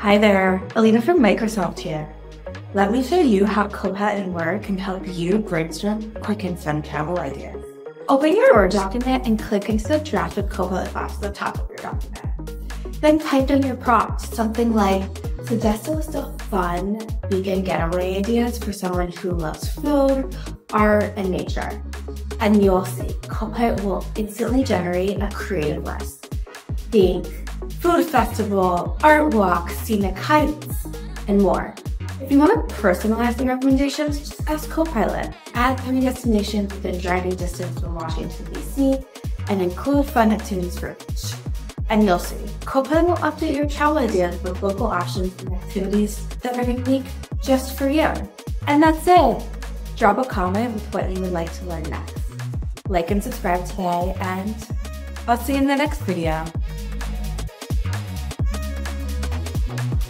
Hi there, Alina from Microsoft here. Let me show you how Copilot in Word can help you brainstorm quick and fun travel ideas. Open your Word document and click into the draft of Copilot box at the top of your document. Then type in your prompt, something like, suggest a list of fun vegan getaway ideas for someone who loves food, art, and nature. And you'll see, Copilot will instantly generate a creative list. Think food festival, art walk, scenic hikes, and more. If you want to personalize the recommendations, just ask Copilot. Add 3 destinations within driving distance from Washington, D.C., and include fun activities for each. And you'll see, Copilot will update your travel ideas with local options and activities that are unique just for you. And that's it. Drop a comment with what you would like to learn next. Like and subscribe today, and I'll see you in the next video.